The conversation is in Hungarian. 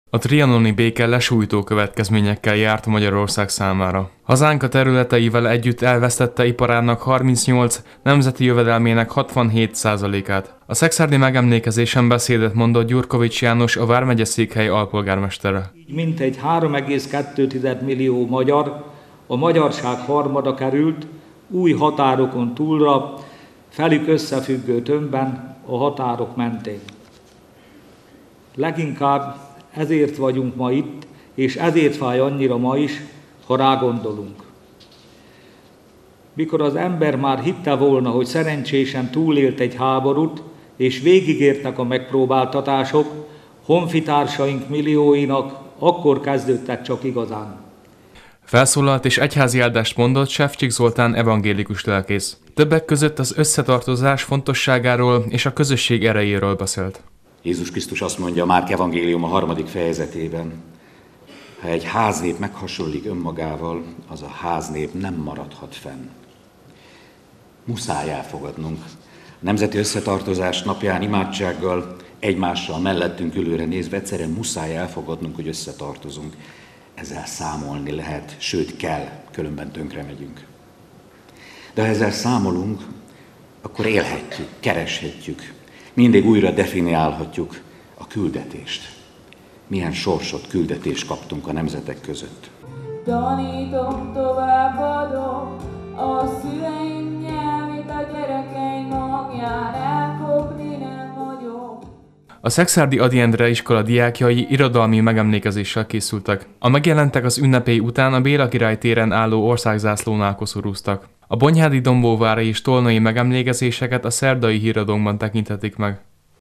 A trianoni béke lesújtó következményekkel járt Magyarország számára. Hazánk a területeivel együtt elvesztette iparának 38, nemzeti jövedelmének 67%-át. A szekszárdi megemlékezésen beszédet mondott Gyurkovics János, a vármegyeszékhely alpolgármestere. Mintegy 3,2 millió magyar, a magyarság harmada került új határokon túlra, felük összefüggő tömbben a határok mentén. Leginkább ezért vagyunk ma itt, és ezért fáj annyira ma is, ha rágondolunk. Mikor az ember már hitte volna, hogy szerencsésen túlélt egy háborút, és végigértek a megpróbáltatások, honfitársaink millióinak akkor kezdődtek csak igazán. Felszólalt és egyházi áldást mondott Sefcsik Zoltán evangélikus lelkész. Többek között az összetartozás fontosságáról és a közösség erejéről beszélt. Jézus Krisztus azt mondja a Márk evangélium a 3. fejezetében, ha egy háznép meghasonlik önmagával, az a háznép nem maradhat fenn. Muszáj elfogadnunk. A nemzeti összetartozás napján imádsággal, egymással mellettünk ülőre nézve egyszerűen muszáj elfogadnunk, hogy összetartozunk. Ezzel számolni lehet, sőt kell, különben tönkre megyünk. De ha ezzel számolunk, akkor élhetjük, kereshetjük, mindig újra definiálhatjuk a küldetést. Milyen sorsot, küldetést kaptunk a nemzetek között. Tanítom, továbbadom a szüleim nyelvét, a gyerekeim hangján elkopni nem vagyok. A szekszárdi Ady Endre iskola diákjai irodalmi megemlékezéssel készültek. A megjelentek az ünnepély után a Béla Király téren álló országzászlónál koszorúztak. A Bonyhádi Dombóvári és Tolnai megemlékezéseket a Szerdai Híradónkban tekinthetik meg.